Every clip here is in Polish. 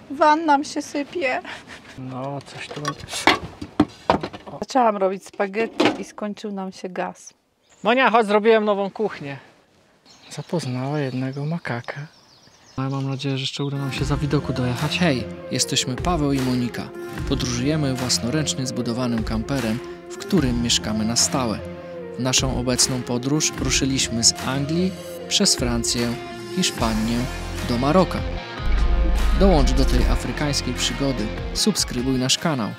Van nam się sypie. No, coś tu będzie. Zaczęłam robić spaghetti i skończył nam się gaz. Monia, chodź, zrobiłem nową kuchnię. Zapoznała jednego makaka. Ale mam nadzieję, że jeszcze uda nam się za widoku dojechać. Hej, jesteśmy Paweł i Monika. Podróżujemy własnoręcznie zbudowanym kamperem, w którym mieszkamy na stałe. W naszą obecną podróż ruszyliśmy z Anglii przez Francję, Hiszpanię do Maroka. Dołącz do tej afrykańskiej przygody. Subskrybuj nasz kanał.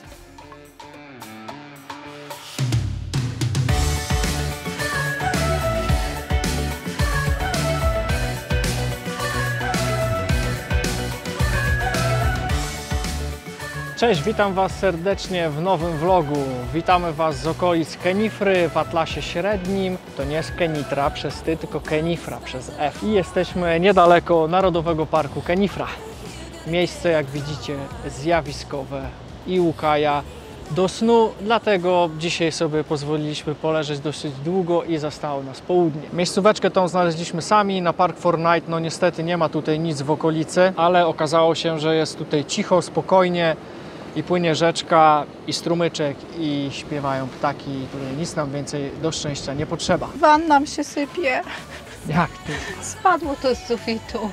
Cześć, witam Was serdecznie w nowym vlogu. Witamy Was z okolic Kenifry w Atlasie Średnim. To nie jest Kenitra przez Ty, tylko Kenifra przez F. I jesteśmy niedaleko Narodowego Parku Kenifra. Miejsce, jak widzicie, zjawiskowe i ukaja do snu, dlatego dzisiaj sobie pozwoliliśmy poleżeć dosyć długo i zostało nas południe. Miejscóweczkę tą znaleźliśmy sami na Park4Night. No niestety nie ma tutaj nic w okolicy, ale okazało się, że jest tutaj cicho, spokojnie i płynie rzeczka i strumyczek i śpiewają ptaki, które nic nam więcej do szczęścia nie potrzeba. Van nam się sypie. Jak tu? Spadło to z sufitu.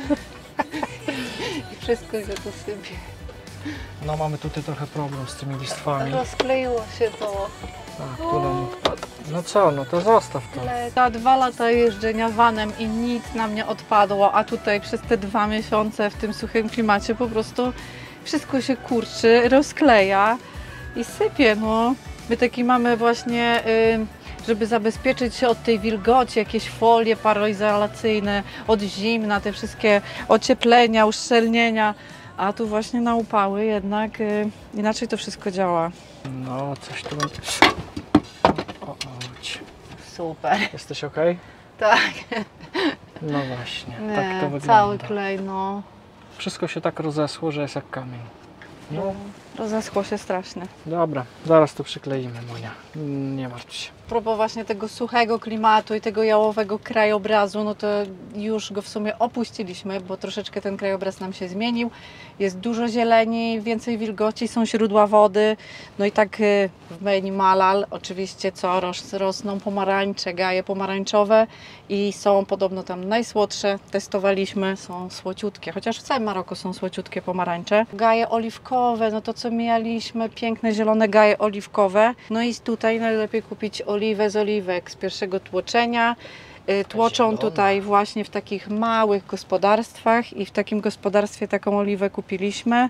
I wszystko się tu sypie. No mamy tutaj trochę problem z tymi listwami. Rozkleiło się to. Tak, tu nam odpadło. No co, no to zostaw to. Ale za 2 lata jeżdżenia vanem i nic nam nie odpadło, a tutaj przez te 2 miesiące w tym suchym klimacie po prostu wszystko się kurczy, rozkleja i sypie, no. My taki mamy właśnie, żeby zabezpieczyć się od tej wilgoci, jakieś folie paroizolacyjne, od zimna, te wszystkie ocieplenia, uszczelnienia, a tu właśnie na upały jednak inaczej to wszystko działa. No, coś tu będzie. O, Super. jesteś ok? Tak. No właśnie, Nie, tak to wygląda. cały klej, no. Wszystko się tak rozesło, że jest jak kamień. No, Rozeschło się strasznie. dobra, zaraz to przykleimy, Monia. Nie martw się. A propos właśnie tego suchego klimatu i tego jałowego krajobrazu, no to już go w sumie opuściliśmy, bo troszeczkę ten krajobraz nam się zmienił. Jest dużo zieleni, więcej wilgoci, są źródła wody. No i tak w Beni Malal oczywiście rosną pomarańcze, gaje pomarańczowe i są podobno tam najsłodsze. Testowaliśmy, są słociutkie, chociaż w całym Maroku są słociutkie pomarańcze. Gaje oliwkowe, no to co mieliśmy, piękne zielone gaje oliwkowe. No i tutaj najlepiej kupić oliwę z oliwek z pierwszego tłoczenia. Tłoczą tutaj właśnie w takich małych gospodarstwach i w takim gospodarstwie taką oliwę kupiliśmy.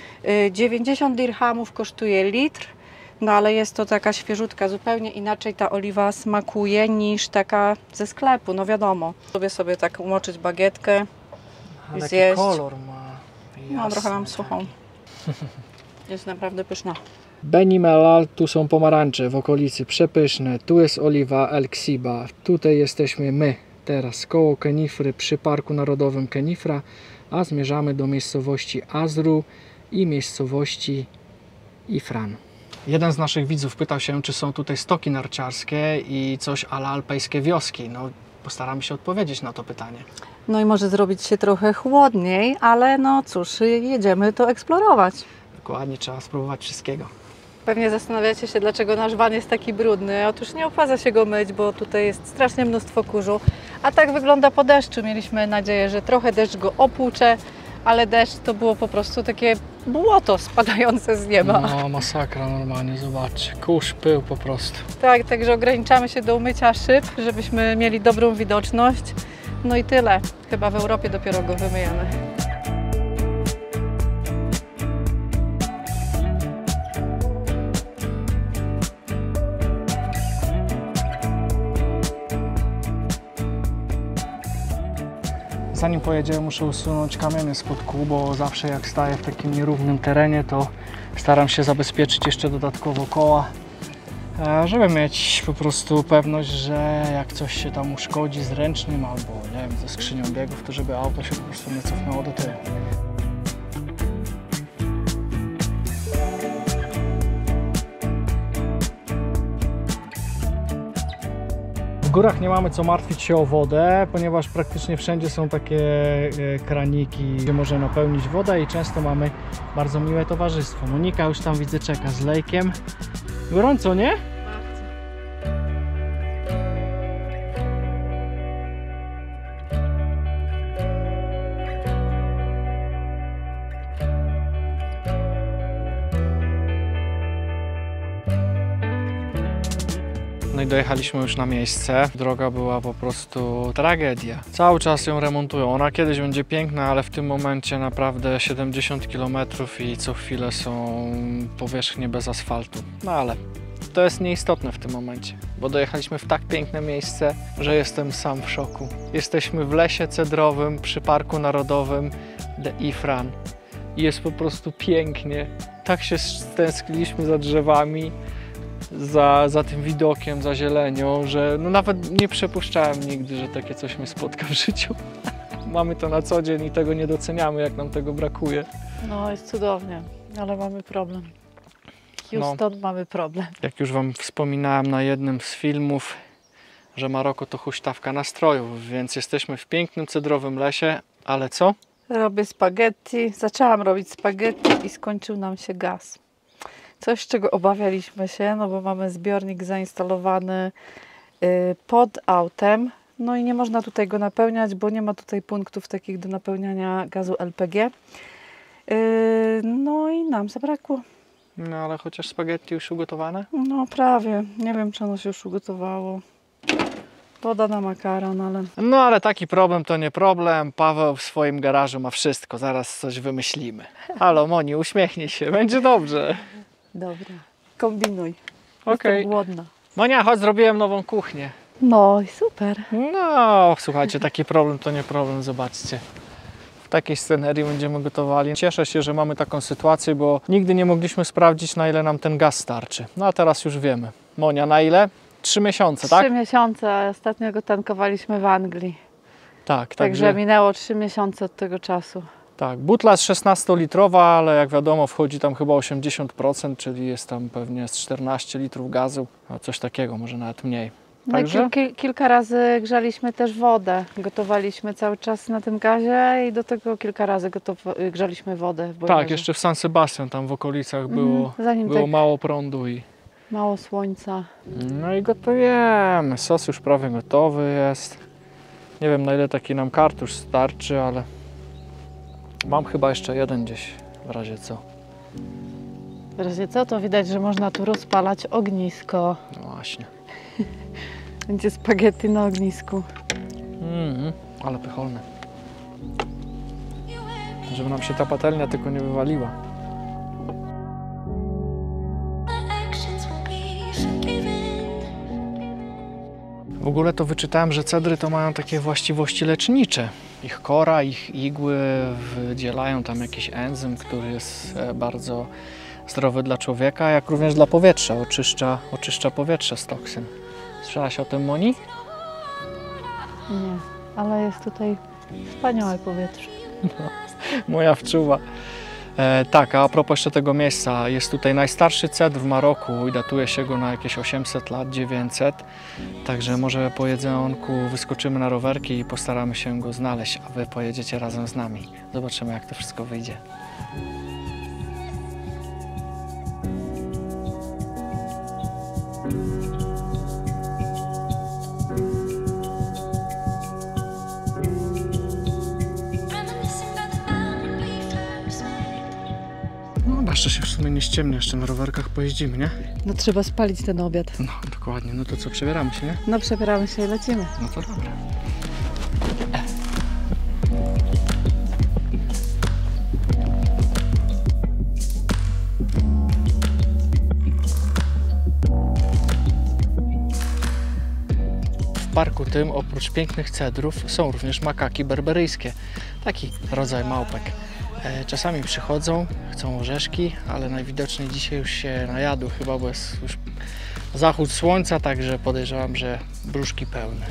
90 dirhamów kosztuje litr, no ale jest to taka świeżutka, zupełnie inaczej ta oliwa smakuje niż taka ze sklepu, no wiadomo. Lubię sobie tak umoczyć bagietkę i Ale zjeść. kolor ma. No Jasny trochę mam taki. suchą. Jest naprawdę pyszna. Beni Mellal, tu są pomarańcze w okolicy, przepyszne. Tu jest oliwa El Ksiba. Tutaj jesteśmy my, teraz koło Kenifry, przy Parku Narodowym Kenifra, a zmierzamy do miejscowości Azru i miejscowości Ifran. Jeden z naszych widzów pytał się, czy są tutaj stoki narciarskie i coś a la alpejskie wioski. No, postaramy się odpowiedzieć na to pytanie. No i może zrobić się trochę chłodniej, ale no cóż, jedziemy to eksplorować. Dokładnie, trzeba spróbować wszystkiego. Pewnie zastanawiacie się, dlaczego nasz van jest taki brudny. Otóż nie opłaca się go myć, bo tutaj jest strasznie mnóstwo kurzu. A tak wygląda po deszczu. Mieliśmy nadzieję, że trochę deszcz go opłucze, ale deszcz to było po prostu takie błoto spadające z nieba. No, masakra normalnie, zobaczcie. Kurz, pył po prostu. Tak, także ograniczamy się do umycia szyb, żebyśmy mieli dobrą widoczność. No i tyle. Chyba w Europie dopiero go wymyjemy. Zanim pojedziemy, muszę usunąć kamienie spod kół, bo zawsze jak staję w takim nierównym terenie, to staram się zabezpieczyć jeszcze dodatkowo koła, żeby mieć po prostu pewność, że jak coś się tam uszkodzi z ręcznym albo nie wiem, ze skrzynią biegów, to żeby auto się po prostu nie cofnęło do tyłu. górach nie mamy co martwić się o wodę, ponieważ praktycznie wszędzie są takie kraniki, gdzie można napełnić wodę i często mamy bardzo miłe towarzystwo. Monika już tam widzę czeka z lejkiem. Gorąco, nie? No i dojechaliśmy już na miejsce. Droga była po prostu tragedia. Cały czas ją remontują. Ona kiedyś będzie piękna, ale w tym momencie naprawdę 70 km i co chwilę są powierzchnie bez asfaltu. No ale to jest nieistotne w tym momencie, bo dojechaliśmy w tak piękne miejsce, że jestem sam w szoku. Jesteśmy w lesie cedrowym przy Parku Narodowym de Ifrane. I jest po prostu pięknie. Tak się stęskniliśmy za drzewami, za tym widokiem, za zielenią, że no nawet nie przypuszczałem nigdy, że takie coś mnie spotka w życiu. Mamy to na co dzień i tego nie doceniamy, jak nam tego brakuje. No jest cudownie, ale mamy problem. Houston, mamy problem. Jak już Wam wspominałem na jednym z filmów, że Maroko to huśtawka nastrojów, więc jesteśmy w pięknym cedrowym lesie, ale co? Robię spaghetti. Zaczęłam robić spaghetti i skończył nam się gaz. Coś, z czego obawialiśmy się, no bo mamy zbiornik zainstalowany pod autem. No i nie można tutaj go napełniać, bo nie ma tutaj punktów takich do napełniania gazu LPG. No i nam zabrakło. No ale chociaż spaghetti już ugotowane? No prawie. Nie wiem, czy ono się już ugotowało. Woda na makaron, ale... No ale taki problem to nie problem. Paweł w swoim garażu ma wszystko. Zaraz coś wymyślimy. Halo Moni, uśmiechnij się. Będzie dobrze. Dobra. Kombinuj. Okej. Jestem głodna. Monia, chodź, zrobiłem nową kuchnię. No i super. No, słuchajcie, taki problem to nie problem, zobaczcie. W takiej scenerii będziemy gotowali. Cieszę się, że mamy taką sytuację, bo nigdy nie mogliśmy sprawdzić, na ile nam ten gaz starczy. No a teraz już wiemy. Monia, na ile? 3 miesiące, tak? 3 miesiące, a ostatnio go tankowaliśmy w Anglii. Tak, Także minęło 3 miesiące od tego czasu. Tak, butla jest 16-litrowa, ale jak wiadomo wchodzi tam chyba 80%, czyli jest tam pewnie z 14 litrów gazu, a coś takiego, może nawet mniej. No Także i kilka razy grzaliśmy też wodę. Gotowaliśmy cały czas na tym gazie i do tego kilka razy grzaliśmy wodę w boilerze. tak, jeszcze w San Sebastian tam w okolicach zanim było tak mało prądu i mało słońca. no i gotujemy. Sos już prawie gotowy jest. Nie wiem, na ile taki nam kartusz starczy, ale mam chyba jeszcze jeden gdzieś w razie co. W razie co, to widać, że można tu rozpalać ognisko. No właśnie. Będzie spaghetti na ognisku. Ale pycholne. Żeby nam się ta patelnia tylko nie wywaliła. W ogóle to wyczytałem, że cedry to mają takie właściwości lecznicze. Ich kora, ich igły wydzielają tam jakiś enzym, który jest bardzo zdrowy dla człowieka, jak również dla powietrza. Oczyszcza powietrze z toksyn. Słyszałaś o tym, Moni? Nie, ale jest tutaj wspaniałe powietrze. No, moja wczuwa. Tak, a propos jeszcze tego miejsca, jest tutaj najstarszy cedr w Maroku i datuje się go na jakieś 800 lat, 900. Także może po jedzonku wyskoczymy na rowerki i postaramy się go znaleźć, a Wy pojedziecie razem z nami. Zobaczymy, jak to wszystko wyjdzie. No, jeszcze się w sumie nie ściemnia, jeszcze na rowerkach pojeździmy, nie? No trzeba spalić ten obiad. No, dokładnie. No to co, przebieramy się, nie? No przebieramy się i lecimy. No to dobra. W parku tym oprócz pięknych cedrów są również makaki berberyjskie. Taki rodzaj małpek. Czasami przychodzą, chcą orzeszki, ale najwidoczniej dzisiaj już się najadły chyba, bo jest już zachód słońca, także podejrzewam, że brzuszki pełne.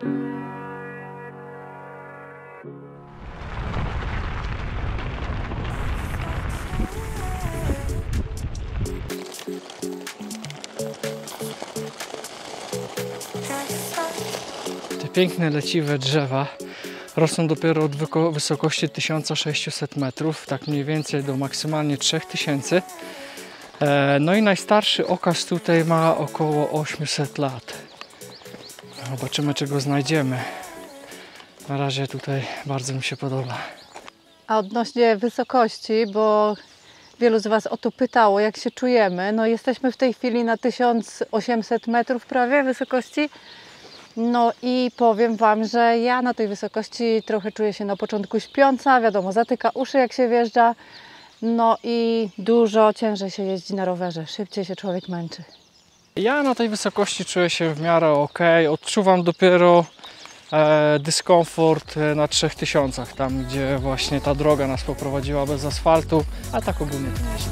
Te piękne, leciwe drzewa rosną dopiero od wysokości 1600 metrów, tak mniej więcej do maksymalnie 3000. No i najstarszy okaz tutaj ma około 800 lat. Zobaczymy, czego znajdziemy. Na razie tutaj bardzo mi się podoba. A odnośnie wysokości, bo wielu z Was o to pytało, jak się czujemy. No jesteśmy w tej chwili na 1800 metrów prawie wysokości. No i powiem Wam, że ja na tej wysokości trochę czuję się na początku śpiąca. Wiadomo, zatyka uszy jak się wjeżdża. No i dużo ciężej się jeździ na rowerze. Szybciej się człowiek męczy. Ja na tej wysokości czuję się w miarę ok. Odczuwam dopiero dyskomfort na 3000, tam gdzie właśnie ta droga nas poprowadziła bez asfaltu, a tak ogólnie to nieźle.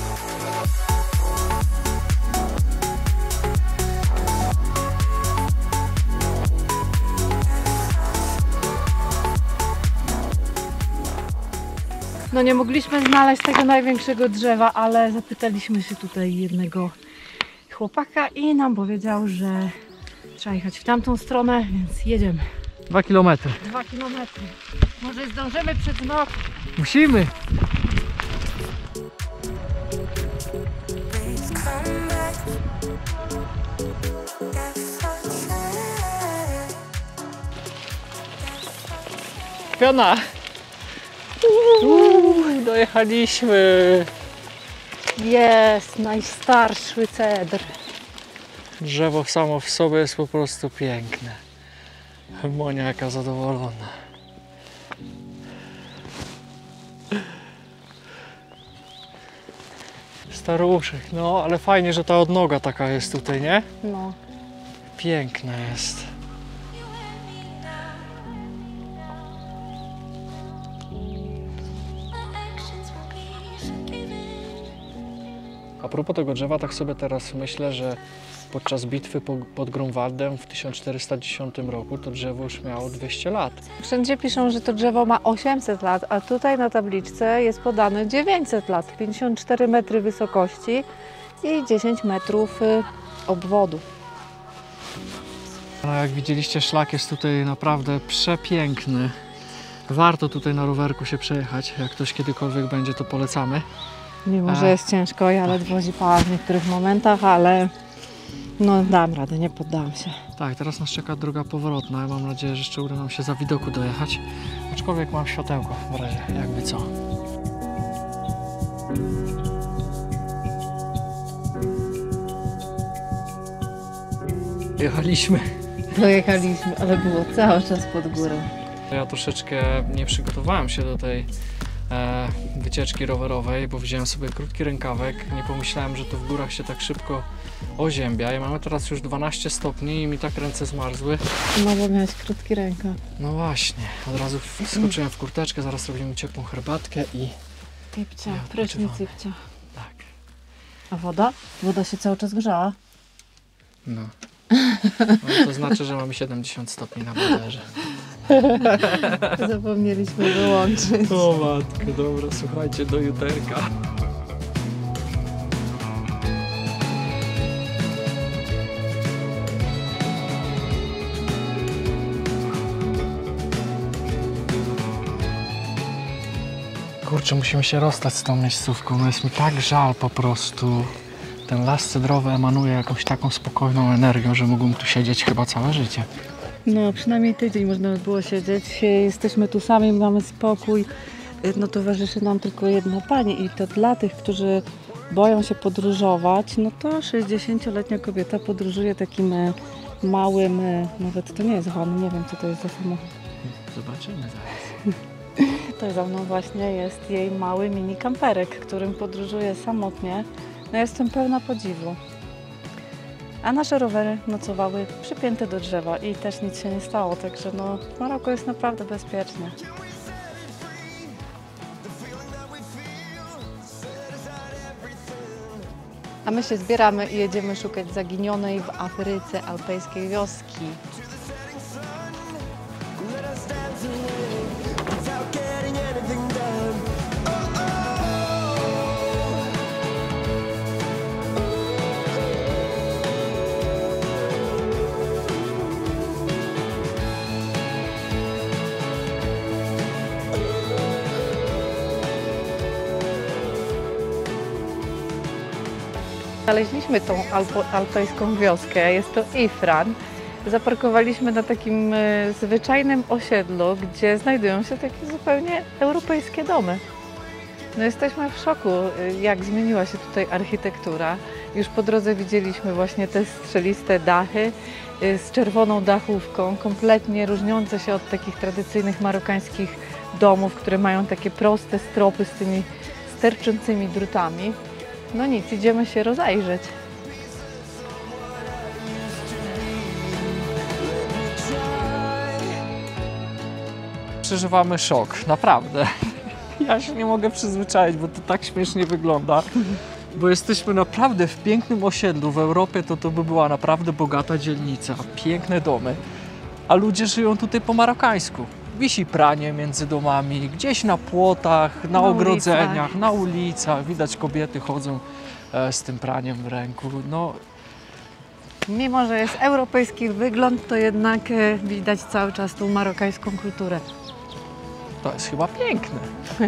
No nie mogliśmy znaleźć tego największego drzewa, ale zapytaliśmy się tutaj jednego chłopaka i nam powiedział, że trzeba jechać w tamtą stronę, więc jedziemy. 2 km. 2 km. Może zdążymy przed noc. Musimy! Piona! Dojechaliśmy! Jest najstarszy cedr. Drzewo samo w sobie jest po prostu piękne. Monia jaka zadowolona. Staruszek, no ale fajnie, że ta odnoga taka jest tutaj, nie? No. Piękna jest. A propos tego drzewa, tak sobie teraz myślę, że podczas bitwy pod Grunwaldem w 1410 roku to drzewo już miało 200 lat. Wszędzie piszą, że to drzewo ma 800 lat, a tutaj na tabliczce jest podane 900 lat. 54 metry wysokości i 10 metrów obwodu. No, jak widzieliście, szlak jest tutaj naprawdę przepiękny. Warto tutaj na rowerku się przejechać. Jak ktoś kiedykolwiek będzie, to polecamy. Mimo, że jest ciężko, ja ledwo zipałam w niektórych momentach, ale no dam radę, nie poddam się. Tak, teraz nas czeka droga powrotna. Ja mam nadzieję, że jeszcze uda nam się za widoku dojechać. Aczkolwiek mam światełko w razie, jakby co. Jechaliśmy. Dojechaliśmy, ale było cały czas pod górą. Ja troszeczkę nie przygotowałem się do tej wycieczki rowerowej, bo wziąłem sobie krótki rękawek. Nie pomyślałem, że to w górach się tak szybko oziębia. I mamy teraz już 12 stopni i mi tak ręce zmarzły. No bo miałeś krótki rękaw. No właśnie, od razu wskoczyłem w kurteczkę, zaraz robimy ciepłą herbatkę i Cipcia, Ja prysznic odpoczywam. cipcia. tak. A woda? Woda się cały czas grzała. No. No to znaczy, że mamy 70 stopni na boilerze. Zapomnieliśmy wyłączyć. O matko, dobra, słuchajcie, do juterka. Kurczę, musimy się rozstać z tą miejscówką, no jest mi tak żal po prostu. Ten las cedrowy emanuje jakąś taką spokojną energią, że mógłbym tu siedzieć chyba całe życie. No przynajmniej tydzień można by było siedzieć. Jesteśmy tu sami, mamy spokój. No towarzyszy nam tylko jedna pani i to dla tych, którzy boją się podróżować, no to 60-letnia kobieta podróżuje takim małym, nawet to nie jest van, nie wiem co to jest za samochód. Zobaczymy zaraz. To za mną właśnie jest jej mały mini kamperek, którym podróżuje samotnie. No jestem pełna podziwu. A nasze rowery nocowały przypięte do drzewa i też nic się nie stało, także no w Maroku jest naprawdę bezpiecznie. A my się zbieramy i jedziemy szukać zaginionej w Afryce alpejskiej wioski. Znaleźliśmy tą alpejską wioskę, jest to Ifran. Zaparkowaliśmy na takim zwyczajnym osiedlu, gdzie znajdują się takie zupełnie europejskie domy. No jesteśmy w szoku, jak zmieniła się tutaj architektura. Już po drodze widzieliśmy właśnie te strzeliste dachy z czerwoną dachówką, kompletnie różniące się od takich tradycyjnych marokańskich domów, które mają takie proste stropy z tymi sterczącymi drutami. No nic, idziemy się rozejrzeć. Przeżywamy szok, naprawdę. Ja się nie mogę przyzwyczaić, bo to tak śmiesznie wygląda. Bo jesteśmy naprawdę w pięknym osiedlu. W Europie to by była naprawdę bogata dzielnica, piękne domy. A ludzie żyją tutaj po marokańsku. Wisi pranie między domami, gdzieś na płotach, na ogrodzeniach, na ulicach. Widać, kobiety chodzą z tym praniem w ręku. No. Mimo że jest europejski wygląd, to jednak widać cały czas tą marokańską kulturę. To jest chyba piękne.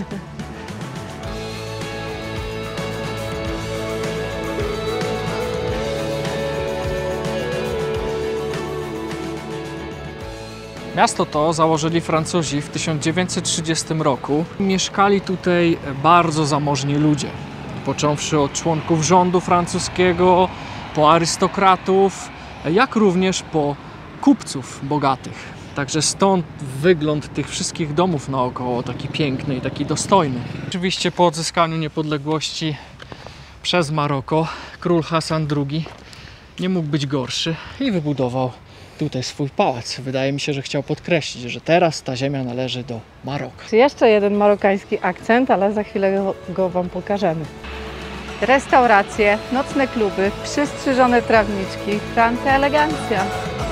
Miasto to założyli Francuzi w 1930 roku. Mieszkali tutaj bardzo zamożni ludzie, począwszy od członków rządu francuskiego, po arystokratów, jak również po kupców bogatych. Także stąd wygląd tych wszystkich domów naokoło taki piękny i taki dostojny. Oczywiście po odzyskaniu niepodległości przez Maroko król Hassan II nie mógł być gorszy i wybudował tutaj swój pałac. Wydaje mi się, że chciał podkreślić, że teraz ta ziemia należy do Maroka. Jeszcze jeden marokański akcent, ale za chwilę go Wam pokażemy. Restauracje, nocne kluby, przystrzyżone trawniczki, franka elegancja.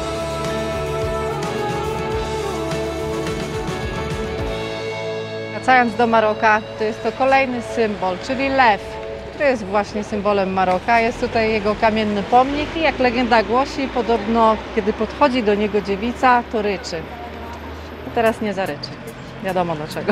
Wracając do Maroka, to jest to kolejny symbol, czyli lew, który jest właśnie symbolem Maroka. Jest tutaj jego kamienny pomnik i jak legenda głosi, podobno kiedy podchodzi do niego dziewica, to ryczy. A teraz nie zaryczy. Wiadomo dlaczego.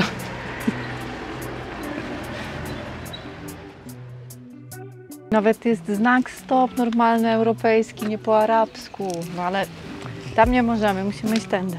Nawet jest znak stop normalny, europejski, nie po arabsku, no ale tam nie możemy, musimy iść tędy.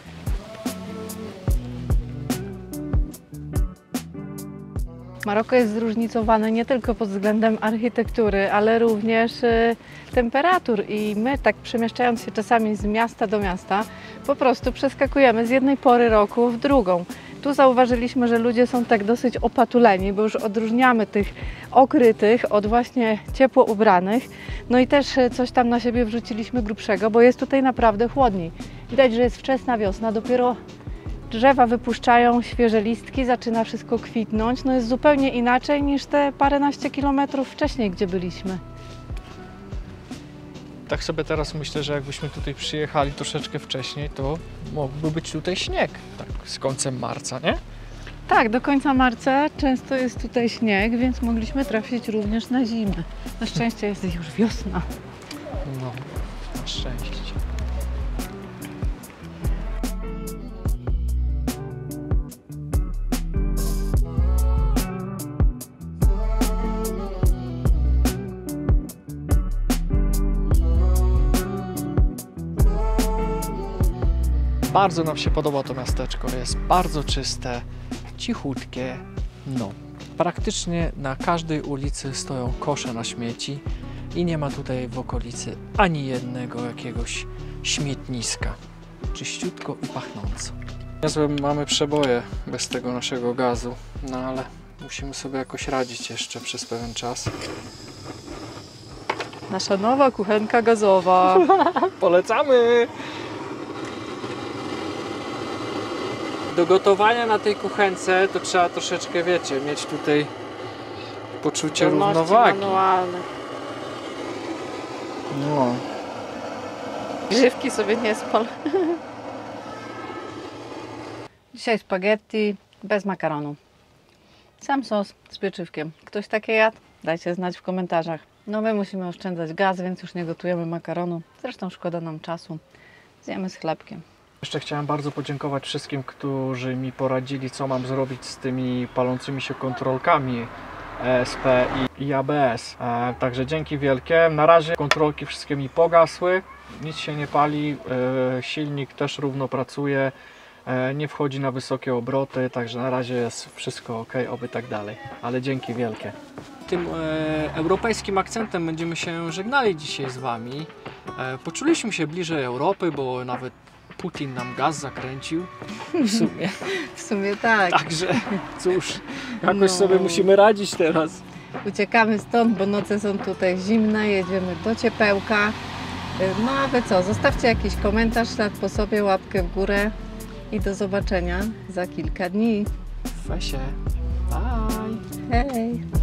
Maroko jest zróżnicowane nie tylko pod względem architektury, ale również temperatur i my tak przemieszczając się czasami z miasta do miasta po prostu przeskakujemy z jednej pory roku w drugą. Tu zauważyliśmy, że ludzie są tak dosyć opatuleni, bo już odróżniamy tych okrytych od właśnie ciepło ubranych. No i też coś tam na siebie wrzuciliśmy grubszego, bo jest tutaj naprawdę chłodniej. Widać, że jest wczesna wiosna, dopiero drzewa wypuszczają świeże listki, zaczyna wszystko kwitnąć. No jest zupełnie inaczej niż te paręnaście kilometrów wcześniej, gdzie byliśmy. Tak sobie teraz myślę, że jakbyśmy tutaj przyjechali troszeczkę wcześniej, to mógłby być tutaj śnieg, tak z końcem marca, nie? Tak, do końca marca często jest tutaj śnieg, więc mogliśmy trafić również na zimę. Na szczęście jest już wiosna. No, na szczęście. Bardzo nam się podoba to miasteczko, jest bardzo czyste, cichutkie. No, praktycznie na każdej ulicy stoją kosze na śmieci i nie ma tutaj w okolicy ani jednego jakiegoś śmietniska. Czyściutko i pachnąco. Niezłe mamy przeboje bez tego naszego gazu, no ale musimy sobie jakoś radzić jeszcze przez pewien czas. Nasza nowa kuchenka gazowa. Polecamy! Do gotowania na tej kuchence to trzeba troszeczkę, wiecie, mieć tutaj poczucie równowagi. Manualne. No. Grzywki sobie nie spal. Dzisiaj spaghetti bez makaronu. Sam sos z pieczywkiem. Ktoś takie jadł? Dajcie znać w komentarzach. No my musimy oszczędzać gaz, więc już nie gotujemy makaronu. Zresztą szkoda nam czasu. Zjemy z chlebkiem. Jeszcze chciałem bardzo podziękować wszystkim, którzy mi poradzili, co mam zrobić z tymi palącymi się kontrolkami ESP i ABS. Także dzięki wielkie. Na razie kontrolki wszystkie mi pogasły, nic się nie pali, silnik też równo pracuje, nie wchodzi na wysokie obroty, także na razie jest wszystko ok, oby tak dalej, ale dzięki wielkie. Tym europejskim akcentem będziemy się żegnali dzisiaj z Wami. Poczuliśmy się bliżej Europy, bo nawet Putin nam gaz zakręcił w sumie. W sumie tak. Także cóż, jakoś sobie musimy radzić teraz. Uciekamy stąd, bo noce są tutaj zimne, jedziemy do ciepełka. No a wy co, zostawcie jakiś komentarz, ślad po sobie, łapkę w górę i do zobaczenia za kilka dni. Wesie. Bye. Hej!